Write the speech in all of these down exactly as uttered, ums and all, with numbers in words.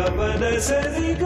ಗಮನ ಸರಿಗ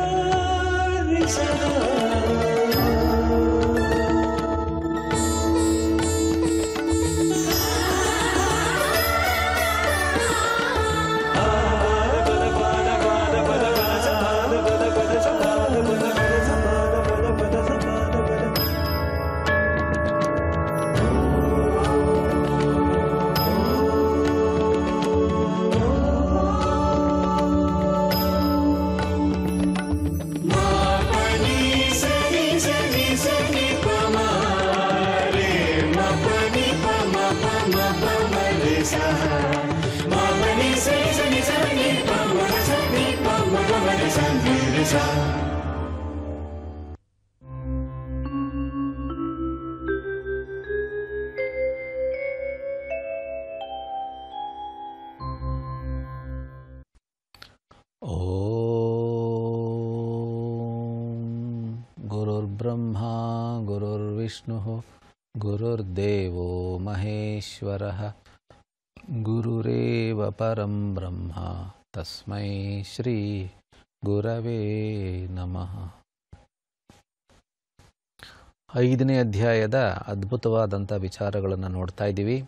गुरुर्ब्रह्मा गुरुर्विष्णुः गुरुर्देवो महेश्वरः गुरुरेव परं ब्रह्म तस्मै श्री गुरवे नमः. ಐದನೇ ಅಧ್ಯಾಯದ ಅದ್ಭುತವಾದಂಥ ವಿಚಾರಗಳನ್ನು ನೋಡ್ತಾ ಇದ್ದೀವಿ.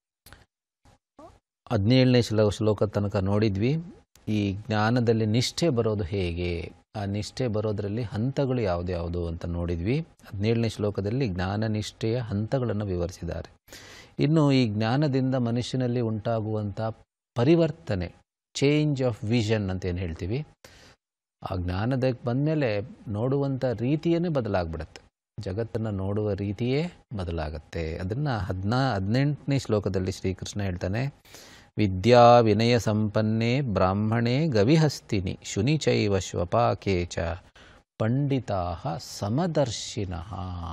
ಹದಿನೇಳನೇ ಶ್ಲೋ ಶ್ಲೋಕ ತನಕ ನೋಡಿದ್ವಿ. ಈ ಜ್ಞಾನದಲ್ಲಿ ನಿಷ್ಠೆ ಬರೋದು ಹೇಗೆ, ಆ ನಿಷ್ಠೆ ಬರೋದರಲ್ಲಿ ಹಂತಗಳು ಯಾವುದ್ಯಾವುದು ಅಂತ ನೋಡಿದ್ವಿ. ಹದಿನೇಳನೇ ಶ್ಲೋಕದಲ್ಲಿ ಜ್ಞಾನ ನಿಷ್ಠೆಯ ಹಂತಗಳನ್ನು ವಿವರಿಸಿದ್ದಾರೆ. ಇನ್ನು ಈ ಜ್ಞಾನದಿಂದ ಮನುಷ್ಯನಲ್ಲಿ ಉಂಟಾಗುವಂಥ ಪರಿವರ್ತನೆ, ಚೇಂಜ್ ಆಫ್ ವಿಷನ್ ಅಂತ ಏನು ಹೇಳ್ತೀವಿ, ಆ ಜ್ಞಾನದಕ್ಕೆ ಬಂದಮೇಲೆ ನೋಡುವಂಥ ರೀತಿಯೇ ಬದಲಾಗ್ಬಿಡುತ್ತೆ. ಜಗತ್ತನ್ನು ನೋಡುವ ರೀತಿಯೇ ಬದಲಾಗುತ್ತೆ. ಅದನ್ನು ಹದಿನಾ ಹದಿನೆಂಟನೇ ಶ್ಲೋಕದಲ್ಲಿ ಶ್ರೀಕೃಷ್ಣ ಹೇಳ್ತಾನೆ, ವಿದ್ಯಾ ವಿನಯ ಸಂಪನ್ನೆ ಬ್ರಾಹ್ಮಣೇ ಗವಿಹಸ್ತಿನಿ ಶುನಿಚೈವ ಶ್ವಪಾಕೆ ಚ ಪಂಡಿತಾ ಸಮದರ್ಶಿನಃ.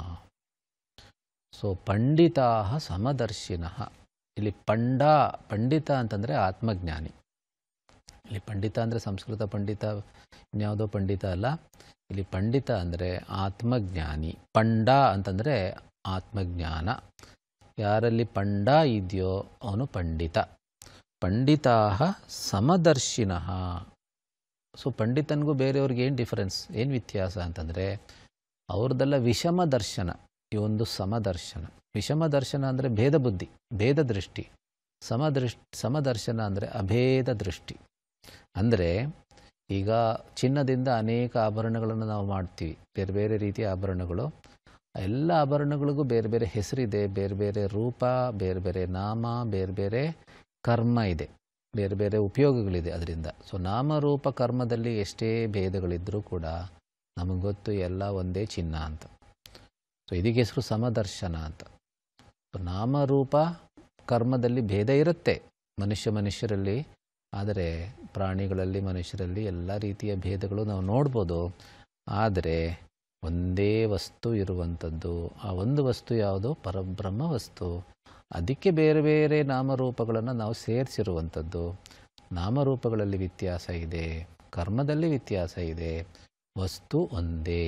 ಸೊ ಪಂಡಿತಾ ಸಮದರ್ಶಿನಃ, ಇಲ್ಲಿ ಪಂಡ ಪಂಡಿತ ಅಂತಂದರೆ ಆತ್ಮಜ್ಞಾನಿ. ಇಲ್ಲಿ ಪಂಡಿತ ಅಂದರೆ ಸಂಸ್ಕೃತ ಪಂಡಿತ ಇನ್ಯಾವುದೋ ಪಂಡಿತ ಅಲ್ಲ, ಇಲ್ಲಿ ಪಂಡಿತ ಅಂದರೆ ಆತ್ಮಜ್ಞಾನಿ. ಪಂಡ ಅಂತಂದರೆ ಆತ್ಮಜ್ಞಾನ. ಯಾರಲ್ಲಿ ಪಂಡ ಇದೆಯೋ ಅವನು ಪಂಡಿತ. ಪಂಡಿತಾ ಸಮದರ್ಶಿನಃ. ಸೊ ಪಂಡಿತನಿಗೂ ಬೇರೆಯವ್ರಿಗೆ ಏನು ಡಿಫರೆನ್ಸ್, ಏನು ವ್ಯತ್ಯಾಸ ಅಂತಂದರೆ ಅವ್ರದ್ದೆಲ್ಲ ವಿಷಮ ದರ್ಶನ, ಈ ಒಂದು ಸಮದರ್ಶನ. ವಿಷಮ ದರ್ಶನ ಅಂದರೆ ಭೇದ ಬುದ್ಧಿ, ಭೇದ ದೃಷ್ಟಿ. ಸಮದೃಷ್ಟಿ ಸಮದರ್ಶನ ಅಂದರೆ ಅಭೇದ ದೃಷ್ಟಿ. ಅಂದರೆ ಈಗ ಚಿನ್ನದಿಂದ ಅನೇಕ ಆಭರಣಗಳನ್ನು ನಾವು ಮಾಡ್ತೀವಿ, ಬೇರೆ ಬೇರೆ ರೀತಿಯ ಆಭರಣಗಳು. ಎಲ್ಲ ಆಭರಣಗಳಿಗೂ ಬೇರೆ ಬೇರೆ ಹೆಸರಿದೆ, ಬೇರೆ ಬೇರೆ ರೂಪ, ಬೇರೆ ಬೇರೆ ನಾಮ, ಬೇರೆ ಬೇರೆ ಕರ್ಮ ಇದೆ, ಬೇರೆ ಬೇರೆ ಉಪಯೋಗಗಳಿದೆ ಅದರಿಂದ. ಸೊ ನಾಮರೂಪ ಕರ್ಮದಲ್ಲಿ ಎಷ್ಟೇ ಭೇದಗಳಿದ್ದರೂ ಕೂಡ ನಮಗೆ ಗೊತ್ತು ಎಲ್ಲ ಒಂದೇ ಚಿನ್ನ ಅಂತ. ಸೊ ಇದಕ್ಕೆ ಹೆಸರು ಸಮದರ್ಶನ ಅಂತ. ಸೊ ನಾಮರೂಪ ಕರ್ಮದಲ್ಲಿ ಭೇದ ಇರುತ್ತೆ ಮನುಷ್ಯ ಮನುಷ್ಯರಲ್ಲಿ, ಆದರೆ ಪ್ರಾಣಿಗಳಲ್ಲಿ ಮನುಷ್ಯರಲ್ಲಿ ಎಲ್ಲ ರೀತಿಯ ಭೇದಗಳು ನಾವು ನೋಡ್ಬೋದು. ಆದರೆ ಒಂದೇ ವಸ್ತು ಇರುವಂಥದ್ದು, ಆ ಒಂದು ವಸ್ತು ಯಾವುದು, ಪರಬ್ರಹ್ಮ ವಸ್ತು. ಅದಕ್ಕೆ ಬೇರೆ ಬೇರೆ ನಾಮರೂಪಗಳನ್ನು ನಾವು ಸೇರಿಸಿರುವಂಥದ್ದು. ನಾಮರೂಪಗಳಲ್ಲಿ ವ್ಯತ್ಯಾಸ ಇದೆ, ಕರ್ಮದಲ್ಲಿ ವ್ಯತ್ಯಾಸ ಇದೆ, ವಸ್ತು ಒಂದೇ.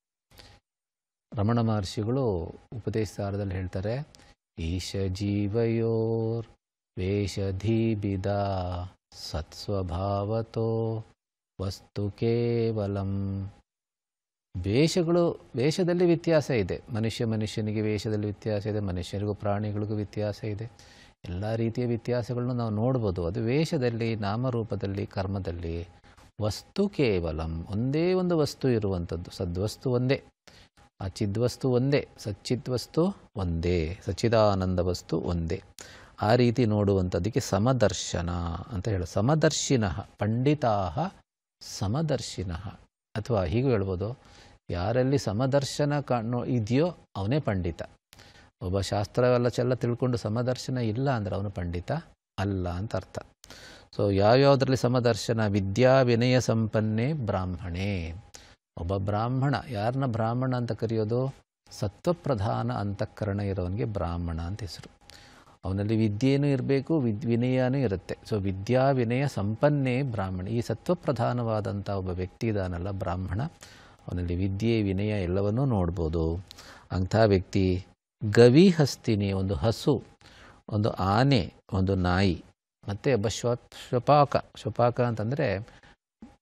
ರಮಣ ಮಹರ್ಷಿಗಳು ಉಪದೇಶ ಸಾರದಲ್ಲಿ ಹೇಳ್ತಾರೆ, ಈಶ ಜೀವಯೋರ್ ವೇಷಧೀಬಿದ ಸತ್ಸ್ವಭಾವತೋ ವಸ್ತು ಕೇವಲಂ. ವೇಷಗಳು, ವೇಷದಲ್ಲಿ ವ್ಯತ್ಯಾಸ ಇದೆ. ಮನುಷ್ಯ ಮನುಷ್ಯನಿಗೆ ವೇಷದಲ್ಲಿ ವ್ಯತ್ಯಾಸ ಇದೆ, ಮನುಷ್ಯರಿಗೂ ಪ್ರಾಣಿಗಳಿಗೂ ವ್ಯತ್ಯಾಸ ಇದೆ. ಎಲ್ಲ ರೀತಿಯ ವ್ಯತ್ಯಾಸಗಳನ್ನು ನಾವು ನೋಡ್ಬೋದು. ಅದು ವೇಷದಲ್ಲಿ, ನಾಮರೂಪದಲ್ಲಿ, ಕರ್ಮದಲ್ಲಿ. ವಸ್ತು ಕೇವಲಂ, ಒಂದೇ ಒಂದು ವಸ್ತು ಇರುವಂಥದ್ದು. ಸದ್ವಸ್ತು ಒಂದೇ, ಆ ಚಿದ್ವಸ್ತು ಒಂದೇ, ಸಚ್ಚಿದ್ವಸ್ತು ಒಂದೇ, ಸಚ್ಚಿದಾನಂದ ವಸ್ತು ಒಂದೇ. ಆ ರೀತಿ ನೋಡುವಂಥದ್ದಕ್ಕೆ ಸಮದರ್ಶನ ಅಂತ ಹೇಳೋದು. ಸಮದರ್ಶಿನಃ ಪಂಡಿತಾ ಸಮದರ್ಶಿನಃ. ಅಥವಾ ಹೀಗೂ ಹೇಳ್ಬೋದು, ಯಾರಲ್ಲಿ ಸಮದರ್ಶನ ಕಾಣೋ ಇದೆಯೋ ಅವನೇ ಪಂಡಿತ. ಒಬ್ಬ ಶಾಸ್ತ್ರವೆಲ್ಲ ಚೆಲ್ಲ ತಿಳ್ಕೊಂಡು ಸಮದರ್ಶನ ಇಲ್ಲ ಅಂದರೆ ಅವನು ಪಂಡಿತ ಅಲ್ಲ ಅಂತ ಅರ್ಥ. ಸೊ ಯಾವ್ಯಾವುದರಲ್ಲಿ ಸಮದರ್ಶನ, ವಿದ್ಯಾ ವಿನಯ ಸಂಪನ್ನೆ ಬ್ರಾಹ್ಮಣೇ. ಒಬ್ಬ ಬ್ರಾಹ್ಮಣ, ಯಾರನ್ನ ಬ್ರಾಹ್ಮಣ ಅಂತ ಕರೆಯೋದು, ಸತ್ವಪ್ರಧಾನ ಅಂತಃಕರಣ ಇರೋವನಿಗೆ ಬ್ರಾಹ್ಮಣ ಅಂತ ಹೆಸರು. ಅವನಲ್ಲಿ ವಿದ್ಯೆಯೂ ಇರಬೇಕು, ವಿದ್ ವಿನಯನೂ ಇರುತ್ತೆ. ಸೊ ವಿದ್ಯಾ ವಿನಯ ಸಂಪನ್ನೇ ಬ್ರಾಹ್ಮಣ. ಈ ಸತ್ವಪ್ರಧಾನವಾದಂಥ ಒಬ್ಬ ವ್ಯಕ್ತಿ ಇದಾನಲ್ಲ ಬ್ರಾಹ್ಮಣ, ಅವನಲ್ಲಿ ವಿದ್ಯೆ ವಿನಯ ಎಲ್ಲವನ್ನೂ ನೋಡ್ಬೋದು. ಅಂಥ ವ್ಯಕ್ತಿ ಗವಿ ಹಸ್ತಿನಿ, ಒಂದು ಹಸು, ಒಂದು ಆನೆ, ಒಂದು ನಾಯಿ, ಮತ್ತು ಒಬ್ಬ ಶ್ವ ಶ್ವಪಾಕ. ಶ್ವಪಾಕ ಅಂತಂದರೆ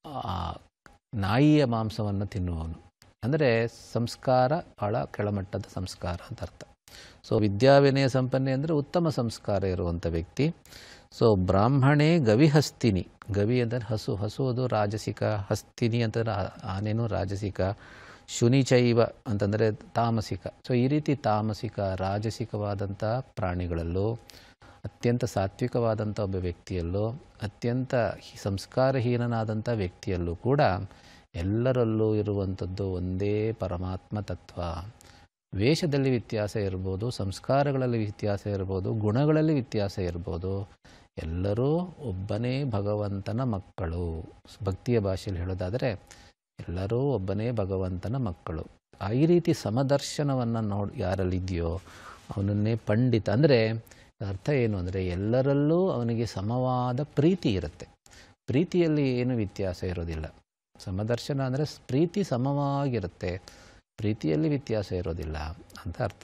ನಾಯಿಯ ಮಾಂಸವನ್ನು ತಿನ್ನುವವನು. ಅಂದರೆ ಸಂಸ್ಕಾರ ಭಾಳ ಕೆಳಮಟ್ಟದ ಸಂಸ್ಕಾರ ಅಂತ ಅರ್ಥ. ಸೊ ವಿದ್ಯಾವಿನಯ ಸಂಪನ್ನೆ ಅಂದರೆ ಉತ್ತಮ ಸಂಸ್ಕಾರ ಇರುವಂಥ ವ್ಯಕ್ತಿ. ಸೊ ಬ್ರಾಹ್ಮಣೇ ಗವಿಹಸ್ತಿನಿ, ಗವಿ ಅಂದರೆ ಹಸು, ಹಸು ಅದು ರಾಜಸಿಕ, ಹಸ್ತಿನಿ ಅಂತಂದರೆ ಆನೆನೂ ರಾಜಸಿಕ, ಶುನಿಚೈವ ಅಂತಂದರೆ ತಾಮಸಿಕ. ಸೊ ಈ ರೀತಿ ತಾಮಸಿಕ ರಾಜಸಿಕವಾದಂಥ ಪ್ರಾಣಿಗಳಲ್ಲೂ ಅತ್ಯಂತ ಸಾತ್ವಿಕವಾದಂಥ ಒಬ್ಬ ವ್ಯಕ್ತಿಯಲ್ಲೂ ಅತ್ಯಂತ ಸಂಸ್ಕಾರಹೀನನಾದಂಥ ವ್ಯಕ್ತಿಯಲ್ಲೂ ಕೂಡ ಎಲ್ಲರಲ್ಲೂ ಇರುವಂಥದ್ದು ಒಂದೇ ಪರಮಾತ್ಮ ತತ್ವ. ವೇಷದಲ್ಲಿ ವ್ಯತ್ಯಾಸ ಇರ್ಬೋದು, ಸಂಸ್ಕಾರಗಳಲ್ಲಿ ವ್ಯತ್ಯಾಸ ಇರ್ಬೋದು, ಗುಣಗಳಲ್ಲಿ ವ್ಯತ್ಯಾಸ ಇರ್ಬೋದು, ಎಲ್ಲರೂ ಒಬ್ಬನೇ ಭಗವಂತನ ಮಕ್ಕಳು. ಭಕ್ತಿಯ ಭಾಷೆಯಲ್ಲಿ ಹೇಳೋದಾದರೆ ಎಲ್ಲರೂ ಒಬ್ಬನೇ ಭಗವಂತನ ಮಕ್ಕಳು. ಈ ರೀತಿ ಸಮದರ್ಶನವನ್ನು ನೋಡಿ ಯಾರಲ್ಲಿದೆಯೋ ಅವನನ್ನೇ ಪಂಡಿತ. ಅಂದರೆ ಅರ್ಥ ಏನು ಅಂದರೆ ಎಲ್ಲರಲ್ಲೂ ಅವನಿಗೆ ಸಮವಾದ ಪ್ರೀತಿ ಇರುತ್ತೆ, ಪ್ರೀತಿಯಲ್ಲಿ ಏನು ವ್ಯತ್ಯಾಸ ಇರೋದಿಲ್ಲ. ಸಮದರ್ಶನ ಅಂದರೆ ಪ್ರೀತಿ ಸಮವಾಗಿರುತ್ತೆ, ಪ್ರೀತಿಯಲ್ಲಿ ವ್ಯತ್ಯಾಸ ಇರೋದಿಲ್ಲ ಅಂತ ಅರ್ಥ.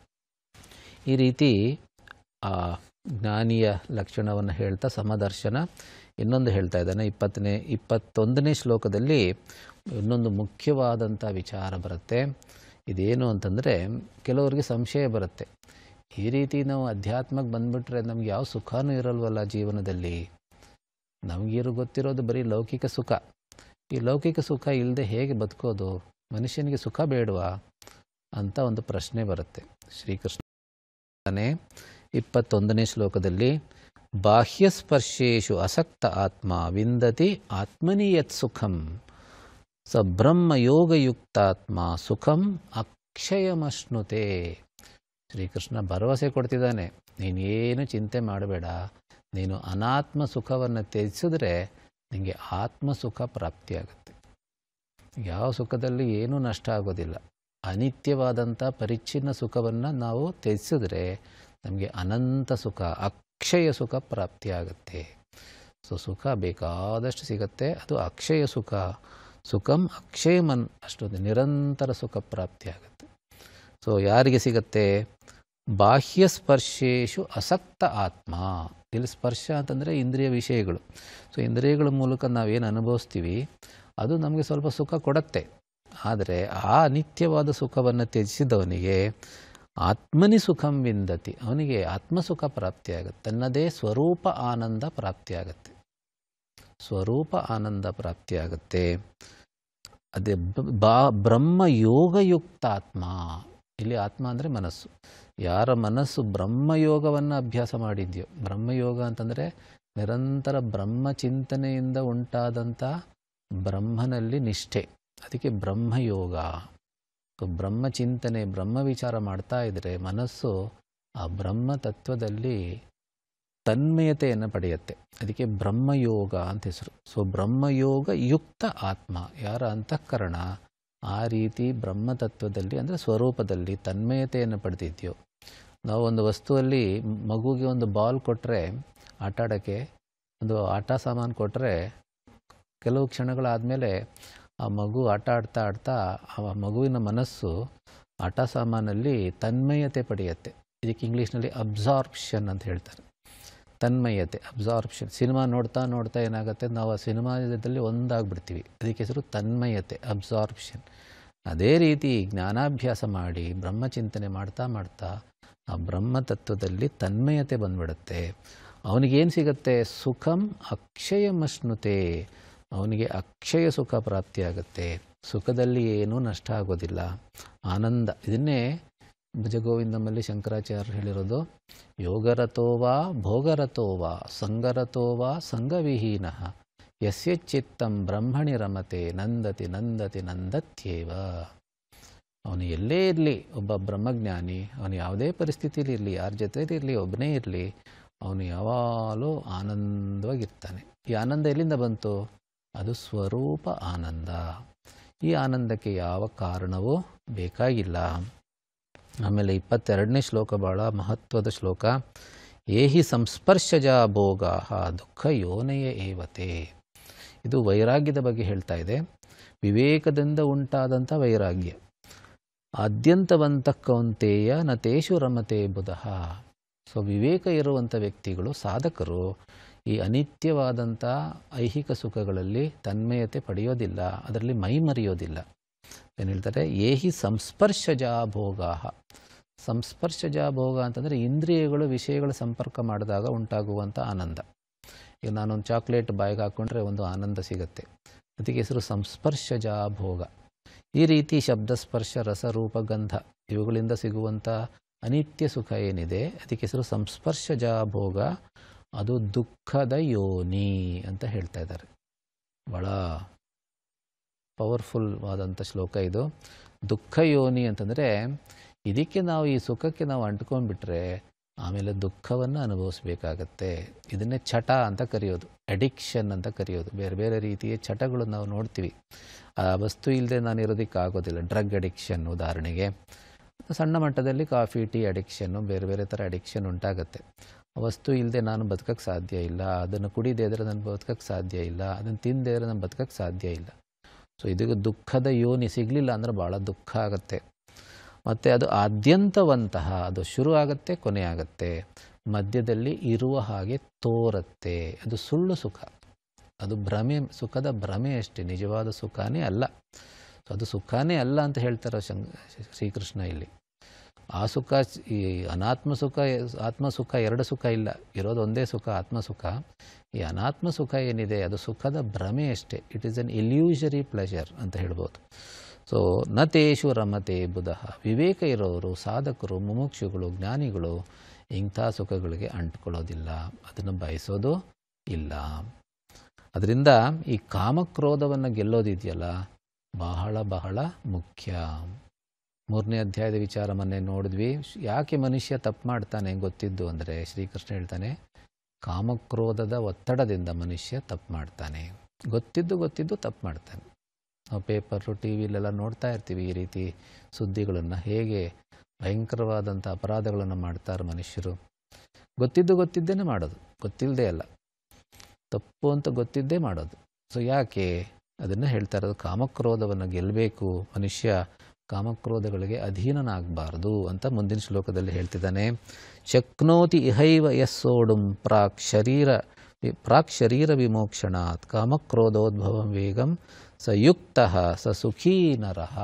ಈ ರೀತಿ ಆ ಜ್ಞಾನಿಯ ಲಕ್ಷಣವನ್ನು ಹೇಳ್ತಾ ಸಮದರ್ಶನ ಇನ್ನೊಂದು ಹೇಳ್ತಾ ಇದ್ದಾನೆ. ಇಪ್ಪತ್ತನೇ ಇಪ್ಪತ್ತೊಂದನೇ ಶ್ಲೋಕದಲ್ಲಿ ಇನ್ನೊಂದು ಮುಖ್ಯವಾದಂಥ ವಿಚಾರ ಬರುತ್ತೆ. ಇದೇನು ಅಂತಂದರೆ ಕೆಲವರಿಗೆ ಸಂಶಯ ಬರುತ್ತೆ, ಈ ರೀತಿ ನಾವು ಅಧ್ಯಾತ್ಮಕ್ಕೆ ಬಂದುಬಿಟ್ರೆ ನಮ್ಗೆ ಯಾವ ಸುಖನೂ ಇರಲ್ವಲ್ಲ ಜೀವನದಲ್ಲಿ, ನಮಗಿರೋ ಗೊತ್ತಿರೋದು ಬರೀ ಲೌಕಿಕ ಸುಖ. ಈ ಲೌಕಿಕ ಸುಖ ಇಲ್ಲದೆ ಹೇಗೆ ಬದುಕೋದು, ಮನುಷ್ಯನಿಗೆ ಸುಖ ಬೇಡವಾ ಅಂತ ಒಂದು ಪ್ರಶ್ನೆ ಬರುತ್ತೆ. ಶ್ರೀಕೃಷ್ಣನೇ ಇಪ್ಪತ್ತೊಂದನೇ ಶ್ಲೋಕದಲ್ಲಿ ಬಾಹ್ಯಸ್ಪರ್ಶೇಷು ಅಸಕ್ತ ಆತ್ಮ ವಿಂದತಿ ಆತ್ಮನಿ ಯತ್ ಸುಖಂ ಸ ಬ್ರಹ್ಮಯೋಗಯುಕ್ತಾತ್ಮ ಸುಖಂ ಅಕ್ಷಯಮಶ್ನುತೆ. ಶ್ರೀಕೃಷ್ಣ ಭರವಸೆ ಕೊಡ್ತಿದ್ದಾನೆ, ನೀನೇನು ಚಿಂತೆ ಮಾಡಬೇಡ, ನೀನು ಅನಾತ್ಮ ಸುಖವನ್ನು ತ್ಯಜಿಸಿದ್ರೆ ನಿಮಗೆ ಆತ್ಮಸುಖ ಪ್ರಾಪ್ತಿಯಾಗುತ್ತೆ. ಯಾವ ಸುಖದಲ್ಲಿ ಏನೂ ನಷ್ಟ ಆಗೋದಿಲ್ಲ. ಅನಿತ್ಯವಾದಂಥ ಪರಿಚ್ಛಿನ್ನ ಸುಖವನ್ನು ನಾವು ತ್ಯಜಿಸಿದ್ರೆ ನಮಗೆ ಅನಂತ ಸುಖ, ಅಕ್ಷಯ ಸುಖ ಪ್ರಾಪ್ತಿಯಾಗುತ್ತೆ. ಸೊ ಸುಖ ಬೇಕಾದಷ್ಟು ಸಿಗುತ್ತೆ, ಅದು ಅಕ್ಷಯ ಸುಖ. ಸುಖಂ ಅಕ್ಷಯಮನ್, ಅಷ್ಟೊಂದು ನಿರಂತರ ಸುಖ ಪ್ರಾಪ್ತಿಯಾಗುತ್ತೆ. ಸೊ ಯಾರಿಗೆ ಸಿಗುತ್ತೆ? ಬಾಹ್ಯ ಸ್ಪರ್ಶೇಷು ಅಸಕ್ತ ಆತ್ಮ. ಇಲ್ಲಿ ಸ್ಪರ್ಶ ಅಂತಂದರೆ ಇಂದ್ರಿಯ ವಿಷಯಗಳು. ಸೊ ಇಂದ್ರಿಯಗಳ ಮೂಲಕ ನಾವೇನು ಅನುಭವಿಸ್ತೀವಿ ಅದು ನಮಗೆ ಸ್ವಲ್ಪ ಸುಖ ಕೊಡುತ್ತೆ. ಆದರೆ ಆ ಅನಿತ್ಯವಾದ ಸುಖವನ್ನು ತ್ಯಜಿಸಿದವನಿಗೆ ಆತ್ಮನಿ ಸುಖಂ ವಿಂದತಿ, ಅವನಿಗೆ ಆತ್ಮಸುಖ ಪ್ರಾಪ್ತಿಯಾಗುತ್ತೆ, ತನ್ನದೇ ಸ್ವರೂಪ ಆನಂದ ಪ್ರಾಪ್ತಿಯಾಗತ್ತೆ. ಸ್ವರೂಪ ಆನಂದ ಪ್ರಾಪ್ತಿಯಾಗತ್ತೆ. ಅದೇ ಬಾ ಬ್ರಹ್ಮಯೋಗಯುಕ್ತ ಆತ್ಮ. ಇಲ್ಲಿ ಆತ್ಮ ಅಂದರೆ ಮನಸ್ಸು. ಯಾರ ಮನಸ್ಸು ಬ್ರಹ್ಮಯೋಗವನ್ನು ಅಭ್ಯಾಸ ಮಾಡಿದೆಯೋ, ಬ್ರಹ್ಮಯೋಗ ಅಂತಂದರೆ ನಿರಂತರ ಬ್ರಹ್ಮಚಿಂತನೆಯಿಂದ ಉಂಟಾದಂಥ ಬ್ರಹ್ಮನಲ್ಲಿ ನಿಷ್ಠೆ, ಅದಕ್ಕೆ ಬ್ರಹ್ಮಯೋಗ. ಬ್ರಹ್ಮಚಿಂತನೆ, ಬ್ರಹ್ಮ ವಿಚಾರ ಮಾಡ್ತಾ ಇದ್ದರೆ ಮನಸ್ಸು ಆ ಬ್ರಹ್ಮ ತತ್ವದಲ್ಲಿ ತನ್ಮಯತೆಯನ್ನು ಪಡೆಯುತ್ತೆ. ಅದಕ್ಕೆ ಬ್ರಹ್ಮಯೋಗ ಅಂತ ಹೆಸರು. ಸೊ ಬ್ರಹ್ಮಯೋಗ ಯುಕ್ತ ಆತ್ಮ, ಯಾರ ಅಂತಃಕರಣ ಆ ರೀತಿ ಬ್ರಹ್ಮತತ್ವದಲ್ಲಿ ಅಂದರೆ ಸ್ವರೂಪದಲ್ಲಿ ತನ್ಮಯತೆಯನ್ನು ಪಡೆದಿದೆಯೋ. ನಾವು ಒಂದು ವಸ್ತುವಲ್ಲಿ ಮಗುಗೆ ಒಂದು ಬಾಲ್ ಕೊಟ್ಟರೆ ಆಟ ಆಡೋಕ್ಕೆ, ಒಂದು ಆಟ ಸಾಮಾನು ಕೊಟ್ಟರೆ ಕೆಲವು ಕ್ಷಣಗಳಾದಮೇಲೆ ಆ ಮಗು ಆಟ ಆಡ್ತಾ ಆಡ್ತಾ ಆ ಮಗುವಿನ ಮನಸ್ಸು ಆಟ ಸಾಮಾನಲ್ಲಿ ತನ್ಮಯತೆ ಪಡೆಯುತ್ತೆ. ಇದಕ್ಕೆ ಇಂಗ್ಲೀಷ್ನಲ್ಲಿ ಅಬ್ಸಾರ್ಪ್ಷನ್ ಅಂತ ಹೇಳ್ತಾರೆ. ತನ್ಮಯತೆ, ಅಬ್ಸಾರ್ಪ್ಷನ್. ಸಿನಿಮಾ ನೋಡ್ತಾ ನೋಡ್ತಾ ಏನಾಗುತ್ತೆ, ನಾವು ಆ ಸಿನಿಮಾದಲ್ಲಿ ಒಂದಾಗ್ಬಿಡ್ತೀವಿ. ಅದಕ್ಕೆ ಹೆಸರು ತನ್ಮಯತೆ, ಅಬ್ಸಾರ್ಪ್ಷನ್. ಅದೇ ರೀತಿ ಜ್ಞಾನಾಭ್ಯಾಸ ಮಾಡಿ ಬ್ರಹ್ಮಚಿಂತನೆ ಮಾಡ್ತಾ ಮಾಡ್ತಾ ಆ ಬ್ರಹ್ಮತತ್ವದಲ್ಲಿ ತನ್ಮಯತೆ ಬಂದ್ಬಿಡುತ್ತೆ. ಅವನಿಗೇನು ಸಿಗುತ್ತೆ? ಸುಖಂ ಅಕ್ಷಯಮಶ್ನುತೆ. ಅವನಿಗೆ ಅಕ್ಷಯ ಸುಖ ಪ್ರಾಪ್ತಿಯಾಗುತ್ತೆ. ಸುಖದಲ್ಲಿ ಏನೂ ನಷ್ಟ ಆಗೋದಿಲ್ಲ, ಆನಂದ. ಇದನ್ನೇ ಭಜಗೋವಿಂದಮಲ್ಲಿ ಶಂಕರಾಚಾರ್ಯರು ಹೇಳಿರೋದು, ಯೋಗರತೋವಾ ಭೋಗರತೋವಾ ಸಂಗರತೋವಾ ಸಂಗವಿಹೀನ ಯಸ್ಯ ಚಿತ್ತಂ ಬ್ರಹ್ಮಣಿ ರಮತೆ ನಂದತಿ ನಂದತಿ ನಂದತ್ಯೇವ. ಅವನು ಎಲ್ಲೇ ಇರಲಿ, ಒಬ್ಬ ಬ್ರಹ್ಮಜ್ಞಾನಿ, ಅವನು ಯಾವುದೇ ಪರಿಸ್ಥಿತಿಯಲ್ಲಿ ಇರಲಿ, ಯಾರ ಜೊತೆಲಿ ಇರಲಿ, ಒಬ್ಬನೇ ಇರಲಿ, ಅವನು ಯಾವಾಗಲೂ ಆನಂದವಾಗಿರ್ತಾನೆ. ಈ ಆನಂದ ಎಲ್ಲಿಂದ ಬಂತು? ಅದು ಸ್ವರೂಪ ಆನಂದ. ಈ ಆನಂದಕ್ಕೆ ಯಾವ ಕಾರಣವೂ ಬೇಕಾಗಿಲ್ಲ. ಆಮೇಲೆ ಇಪ್ಪತ್ತೆರಡನೇ ಶ್ಲೋಕ ಭಾಳ ಮಹತ್ವದ ಶ್ಲೋಕ. ಏಹಿ ಸಂಸ್ಪರ್ಶಜ ಭೋಗ ದುಃಖ ಯೋನಯ ಏವತೆ. ಇದು ವೈರಾಗ್ಯದ ಬಗ್ಗೆ ಹೇಳ್ತಾ ಇದೆ. ವಿವೇಕದಿಂದ ಉಂಟಾದಂಥ ವೈರಾಗ್ಯ. ಆದ್ಯಂತವಂತ ಕೌಂತೆಯ ನ ತೇಷು ರಮತೆ ಬುಧಃ. ಸೊ ವಿವೇಕ ಇರುವಂಥ ವ್ಯಕ್ತಿಗಳು, ಸಾಧಕರು ಈ ಅನಿತ್ಯವಾದಂಥ ಐಹಿಕ ಸುಖಗಳಲ್ಲಿ ತನ್ಮಯತೆ ಪಡೆಯೋದಿಲ್ಲ, ಅದರಲ್ಲಿ ಮೈ ಮರೆಯೋದಿಲ್ಲ. ಏನು ಹೇಳ್ತಾರೆ? ಏಹಿ ಸಂಸ್ಪರ್ಶಜ ಭೋಗ. ಸಂಸ್ಪರ್ಶಜ ಭೋಗ ಅಂತಂದರೆ ಇಂದ್ರಿಯಗಳು ವಿಷಯಗಳ ಸಂಪರ್ಕ ಮಾಡಿದಾಗ ಉಂಟಾಗುವಂಥ ಆನಂದ. ಈಗ ನಾನೊಂದು ಚಾಕ್ಲೇಟ್ ಬಾಯಿಗೆ ಹಾಕ್ಕೊಂಡ್ರೆ ಒಂದು ಆನಂದ ಸಿಗುತ್ತೆ, ಅದಕ್ಕೆ ಹೆಸರು ಸಂಸ್ಪರ್ಶಜ ಭೋಗ. ಈ ರೀತಿ ಶಬ್ದಸ್ಪರ್ಶ, ರಸ, ರೂಪ, ಗಂಧ ಇವುಗಳಿಂದ ಸಿಗುವಂಥ ಅನಿತ್ಯ ಸುಖ ಏನಿದೆ ಅದಕ್ಕೆ ಹೆಸರು ಸಂಸ್ಪರ್ಶಜ ಭೋಗ. ಅದು ದುಃಖದ ಯೋನಿ ಅಂತ ಹೇಳ್ತಾ ಇದ್ದಾರೆ. ಭಾಳ ಪವರ್ಫುಲ್ ಆದಂಥ ಶ್ಲೋಕ ಇದು. ದುಃಖ ಯೋನಿ ಅಂತಂದರೆ ಇದಕ್ಕೆ ನಾವು ಈ ಸುಖಕ್ಕೆ ನಾವು ಅಂಟ್ಕೊಂಡ್ಬಿಟ್ರೆ ಆಮೇಲೆ ದುಃಖವನ್ನು ಅನುಭವಿಸ್ಬೇಕಾಗತ್ತೆ. ಇದನ್ನೇ ಚಟ ಅಂತ ಕರೆಯೋದು, ಅಡಿಕ್ಷನ್ ಅಂತ ಕರೆಯೋದು. ಬೇರೆ ಬೇರೆ ರೀತಿಯ ಚಟಗಳು ನಾವು ನೋಡ್ತೀವಿ. ಆ ವಸ್ತು ಇಲ್ಲದೆ ನಾನು ಇರೋದಕ್ಕೆ ಆಗೋದಿಲ್ಲ. ಡ್ರಗ್ ಅಡಿಕ್ಷನ್ ಉದಾಹರಣೆಗೆ, ಸಣ್ಣ ಮಟ್ಟದಲ್ಲಿ ಕಾಫಿ ಟೀ ಅಡಿಕ್ಷನ್ನು, ಬೇರೆ ಬೇರೆ ಥರ ಅಡಿಕ್ಷನ್ ಉಂಟಾಗುತ್ತೆ. ವಸ್ತು ಇಲ್ಲದೆ ನಾನು ಬದುಕಕ್ಕೆ ಸಾಧ್ಯ ಇಲ್ಲ, ಅದನ್ನು ಕುಡಿದೇ ಇದ್ದರೆ ನಾನು ಬದುಕಕ್ಕೆ ಸಾಧ್ಯ ಇಲ್ಲ, ಅದನ್ನು ತಿಂದೇ ಇದ್ದರೆ ನಾನು ಬದುಕಕ್ಕೆ ಸಾಧ್ಯ ಇಲ್ಲ. ಸೊ ಇದಕ್ಕೆ ದುಃಖದ ಯೋನಿ ಸಿಗಲಿಲ್ಲ ಅಂದರೆ ಭಾಳ ದುಃಖ ಆಗುತ್ತೆ. ಮತ್ತು ಅದು ಆದ್ಯಂತವಂತಹ, ಅದು ಶುರು ಆಗುತ್ತೆ, ಕೊನೆ ಆಗುತ್ತೆ, ಮಧ್ಯದಲ್ಲಿ ಇರುವ ಹಾಗೆ ತೋರುತ್ತೆ. ಅದು ಸುಳ್ಳು ಸುಖ, ಅದು ಭ್ರಮೆ, ಸುಖದ ಭ್ರಮೆ ಅಷ್ಟೇ, ನಿಜವಾದ ಸುಖನೇ ಅಲ್ಲ. ಸೊ ಅದು ಸುಖನೇ ಅಲ್ಲ ಅಂತ ಹೇಳ್ತಾರೆ ಶಂಕ ಶ್ರೀಕೃಷ್ಣ ಇಲ್ಲಿ. ಆ ಸುಖ, ಈ ಅನಾತ್ಮ ಸುಖ, ಆತ್ಮ ಸುಖ, ಎರಡು ಸುಖ ಇಲ್ಲ, ಇರೋದು ಒಂದೇ ಸುಖ, ಆತ್ಮ ಸುಖ. ಈ ಅನಾತ್ಮ ಸುಖ ಏನಿದೆ ಅದು ಸುಖದ ಭ್ರಮೆ ಅಷ್ಟೇ. It is an illusory pleasure ಅಂತ ಹೇಳ್ಬೋದು. ಸೊ ನ ತೇಷು ರಮತೆ ಬುಧಃ. ವಿವೇಕ ಇರೋರು, ಸಾಧಕರು, ಮುಮುಕ್ಷುಗಳು, ಜ್ಞಾನಿಗಳು ಇಂಥ ಸುಖಗಳಿಗೆ ಅಂಟ್ಕೊಳ್ಳೋದಿಲ್ಲ, ಅದನ್ನು ಬಯಸೋದು ಇಲ್ಲ. ಅದರಿಂದ ಈ ಕಾಮಕ್ರೋಧವನ್ನು ಗೆಲ್ಲೋದಿದೆಯಲ್ಲ ಬಹಳ ಬಹಳ ಮುಖ್ಯ. ಮೂರನೇ ಅಧ್ಯಾಯದ ವಿಚಾರ ಮೊನ್ನೆ ನೋಡಿದ್ವಿ. ಯಾಕೆ ಮನುಷ್ಯ ತಪ್ಪು ಮಾಡ್ತಾನೆ ಗೊತ್ತಿದ್ದು ಅಂದರೆ ಶ್ರೀಕೃಷ್ಣ ಹೇಳ್ತಾನೆ, ಕಾಮಕ್ರೋಧದ ಒತ್ತಡದಿಂದ ಮನುಷ್ಯ ತಪ್ಪು ಮಾಡ್ತಾನೆ. ಗೊತ್ತಿದ್ದು ಗೊತ್ತಿದ್ದು ತಪ್ಪು ಮಾಡ್ತಾನೆ. ನಾವು ಪೇಪರು, ಟಿ ವಿಲೆಲ್ಲ ನೋಡ್ತಾ ಇರ್ತೀವಿ ಈ ರೀತಿ ಸುದ್ದಿಗಳನ್ನು, ಹೇಗೆ ಭಯಂಕರವಾದಂಥ ಅಪರಾಧಗಳನ್ನು ಮಾಡ್ತಾರೆ ಮನುಷ್ಯರು. ಗೊತ್ತಿದ್ದು ಗೊತ್ತಿದ್ದೇನೆ ಮಾಡೋದು, ಗೊತ್ತಿಲ್ಲದೆ ಅಲ್ಲ, ತಪ್ಪು ಅಂತ ಗೊತ್ತಿದ್ದೇ ಮಾಡೋದು. ಸೊ ಯಾಕೆ ಅದನ್ನು ಹೇಳ್ತಾ ಇರೋದು? ಕಾಮಕ್ರೋಧವನ್ನು ಗೆಲ್ಲಬೇಕು ಮನುಷ್ಯ, ಕಾಮಕ್ರೋಧಗಳಿಗೆ ಅಧೀನನಾಗಬಾರ್ದು ಅಂತ ಮುಂದಿನ ಶ್ಲೋಕದಲ್ಲಿ ಹೇಳ್ತಿದ್ದಾನೆ. ಶಕ್ನೋತಿ ಇಹೈವ ಯಸ್ಸೋಡುಂ ಪ್ರಾಕ್ ಶರೀರ ಪ್ರಾಕ್ ಶರೀರ ವಿಮೋಕ್ಷಣಾತ್ ಕಾಮಕ್ರೋಧೋದ್ಭವಂ ವೇಗಂ ಸ ಯುಕ್ತಃ ಸ ಸುಖೀ ನರಃ.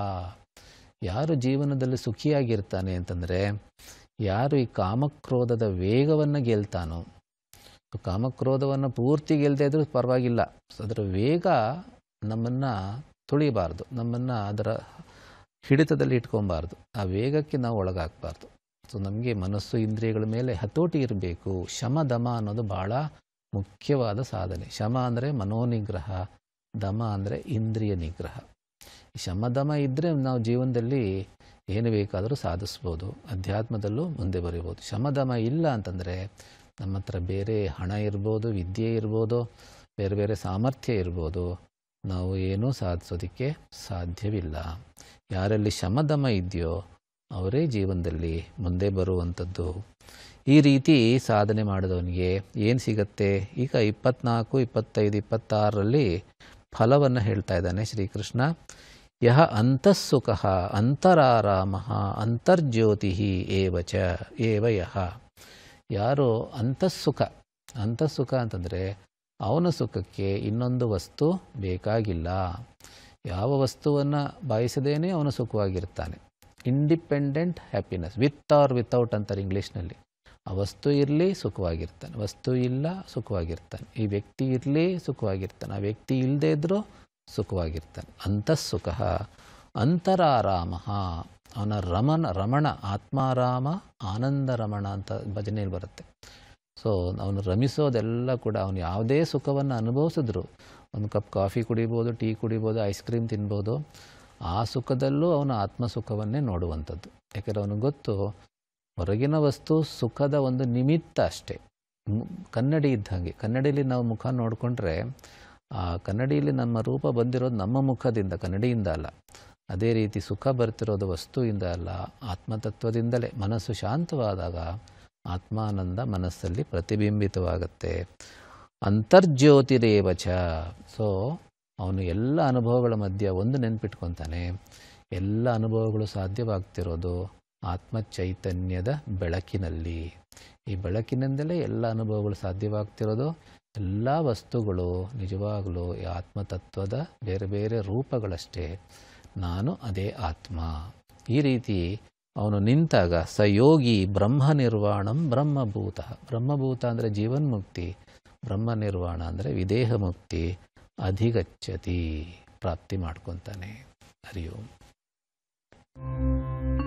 ಯಾರು ಜೀವನದಲ್ಲಿ ಸುಖಿಯಾಗಿರ್ತಾನೆ ಅಂತಂದರೆ ಯಾರು ಈ ಕಾಮಕ್ರೋಧದ ವೇಗವನ್ನು ಗೆಲ್ತಾನೋ. ಕಾಮಕ್ರೋಧವನ್ನು ಪೂರ್ತಿ ಗೆಲ್ಲದೆ ಇದ್ರೂ ಪರವಾಗಿಲ್ಲ, ಅದರ ವೇಗ ನಮ್ಮನ್ನು ತುಳಿಬಾರ್ದು, ನಮ್ಮನ್ನು ಅದರ ಹಿಡಿತದಲ್ಲಿ ಇಟ್ಕೊಬಾರ್ದು, ಆ ವೇಗಕ್ಕೆ ನಾವು ಒಳಗಾಗಬಾರ್ದು. ಸೊ ನಮಗೆ ಮನಸ್ಸು ಇಂದ್ರಿಯಗಳ ಮೇಲೆ ಹತೋಟಿ ಇರಬೇಕು. ಶಮ ದಮ ಅನ್ನೋದು ಭಾಳ ಮುಖ್ಯವಾದ ಸಾಧನೆ. ಶಮ ಅಂದರೆ ಮನೋನಿಗ್ರಹ, ದಮ ಅಂದರೆ ಇಂದ್ರಿಯ ನಿಗ್ರಹ. ಈ ಶಮದಮ ಇದ್ದರೆ ನಾವು ಜೀವನದಲ್ಲಿ ಏನು ಬೇಕಾದರೂ ಸಾಧಿಸ್ಬೋದು, ಅಧ್ಯಾತ್ಮದಲ್ಲೂ ಮುಂದೆ ಬರೀಬೋದು. ಶಮದಮ ಇಲ್ಲ ಅಂತಂದರೆ ನಮ್ಮ ಹತ್ರ ಬೇರೆ ಹಣ ಇರ್ಬೋದು, ವಿದ್ಯೆ ಇರ್ಬೋದು, ಬೇರೆ ಬೇರೆ ಸಾಮರ್ಥ್ಯ ಇರ್ಬೋದು, ನಾವು ಏನೂ ಸಾಧಿಸೋದಕ್ಕೆ ಸಾಧ್ಯವಿಲ್ಲ. ಯಾರಲ್ಲಿ ಶಮದಮ ಇದೆಯೋ ಅವರೇ ಜೀವನದಲ್ಲಿ ಮುಂದೆ ಬರುವಂಥದ್ದು. ಈ ರೀತಿ ಸಾಧನೆ ಮಾಡಿದವನಿಗೆ ಏನು ಸಿಗತ್ತೆ? ಈಗ ಇಪ್ಪತ್ನಾಲ್ಕು, ಇಪ್ಪತ್ತೈದು, ಇಪ್ಪತ್ತಾರರಲ್ಲಿ ಫಲವನ್ನು ಹೇಳ್ತಾ ಇದ್ದಾನೆ ಶ್ರೀಕೃಷ್ಣ. ಯಹ ಅಂತಃಸುಖ ಅಂತರಾರಾಮ ಅಂತರ್ಜ್ಯೋತಿ ಏವಚ ಏವ ಯಹ. ಯಾರು ಅಂತಃಸುಖ, ಅಂತಃಸುಖ ಅಂತಂದರೆ ಅವನ ಸುಖಕ್ಕೆ ಇನ್ನೊಂದು ವಸ್ತು ಬೇಕಾಗಿಲ್ಲ. ಯಾವ ವಸ್ತುವನ್ನು ಬಯಸದೇನೆ ಅವನು ಸುಖವಾಗಿರ್ತಾನೆ. Independent happiness, with or without ಅಂತಾರೆ ಇಂಗ್ಲೀಷ್ನಲ್ಲಿ. ಆ ವಸ್ತು ಇರಲಿ ಸುಖವಾಗಿರ್ತಾನೆ, ವಸ್ತು ಇಲ್ಲ ಸುಖವಾಗಿರ್ತಾನೆ. ಈ ವ್ಯಕ್ತಿ ಇರಲಿ ಸುಖವಾಗಿರ್ತಾನೆ, ಆ ವ್ಯಕ್ತಿ ಇಲ್ಲದೇ ಇದ್ದರೂ ಸುಖವಾಗಿರ್ತಾನೆ. ಅಂತಃಸುಖ ಅಂತರಾರಾಮ. ಅವನ ರಮಣ ರಮಣ ಆತ್ಮಾರಾಮ ಆನಂದ ರಮಣ ಅಂತ ಭಜನೆಯಲ್ಲಿ ಬರುತ್ತೆ. ಸೊ ಅವನು ರಮಿಸೋದೆಲ್ಲ ಕೂಡ, ಅವನು ಯಾವುದೇ ಸುಖವನ್ನು ಅನುಭವಿಸಿದ್ರು, ಒಂದು ಕಪ್ ಕಾಫಿ ಕುಡಿಬೋದು, ಟೀ ಕುಡಿಬೋದು, ಐಸ್ ಕ್ರೀಮ್ ತಿನ್ಬೋದು, ಆ ಸುಖದಲ್ಲೂ ಅವನು ಆತ್ಮಸುಖವನ್ನೇ ನೋಡುವಂಥದ್ದು. ಯಾಕೆಂದರೆ ಅವನಿಗೆ ಗೊತ್ತು ಹೊರಗಿನ ವಸ್ತು ಸುಖದ ಒಂದು ನಿಮಿತ್ತ ಅಷ್ಟೇ. ಕನ್ನಡಿ ಇದ್ದಂಗೆ, ಕನ್ನಡಿಯಲ್ಲಿ ನಾವು ಮುಖ ನೋಡಿಕೊಂಡ್ರೆ ಆ ಕನ್ನಡಿಯಲ್ಲಿ ನಮ್ಮ ರೂಪ ಬಂದಿರೋದು ನಮ್ಮ ಮುಖದಿಂದ, ಕನ್ನಡಿಯಿಂದ ಅಲ್ಲ. ಅದೇ ರೀತಿ ಸುಖ ಬರ್ತಿರೋದು ವಸ್ತುವಿಂದ ಅಲ್ಲ, ಆತ್ಮತತ್ವದಿಂದಲೇ. ಮನಸ್ಸು ಶಾಂತವಾದಾಗ ಆತ್ಮಾನಂದ ಮನಸ್ಸಲ್ಲಿ ಪ್ರತಿಬಿಂಬಿತವಾಗುತ್ತೆ. ಅಂತರ್ಜ್ಯೋತಿರೇವಚ. ಸೊ ಅವನು ಎಲ್ಲ ಅನುಭವಗಳ ಮಧ್ಯೆ ಒಂದು ನೆನ್ಪಿಟ್ಕೊತಾನೆ, ಎಲ್ಲ ಅನುಭವಗಳು ಸಾಧ್ಯವಾಗ್ತಿರೋದು ಆತ್ಮಚೈತನ್ಯದ ಬೆಳಕಿನಲ್ಲಿ. ಈ ಬೆಳಕಿನಿಂದಲೇ ಎಲ್ಲ ಅನುಭವಗಳು ಸಾಧ್ಯವಾಗ್ತಿರೋದು. ಎಲ್ಲ ವಸ್ತುಗಳು ನಿಜವಾಗಲೂ ಈ ಆತ್ಮತತ್ವದ ಬೇರೆ ಬೇರೆ ರೂಪಗಳಷ್ಟೇ. ನಾನು ಅದೇ ಆತ್ಮ. ಈ ರೀತಿ ಅವನು ನಿಂತಾಗ ಸ ಯೋಗಿ ಬ್ರಹ್ಮ ನಿರ್ವಾಣಂ ಬ್ರಹ್ಮಭೂತ. ಬ್ರಹ್ಮಭೂತ ಅಂದರೆ ಜೀವನ್ಮುಕ್ತಿ, ಬ್ರಹ್ಮ ನಿರ್ವಾಣ ಅಂದರೆ ವಿದೇಹ ಮುಕ್ತಿ. ಅಧಿಗಚ್ಚತಿ, ಪ್ರಾಪ್ತಿ ಮಾಡ್ಕೊತಾನೆ. ಹರಿ ಓಂ.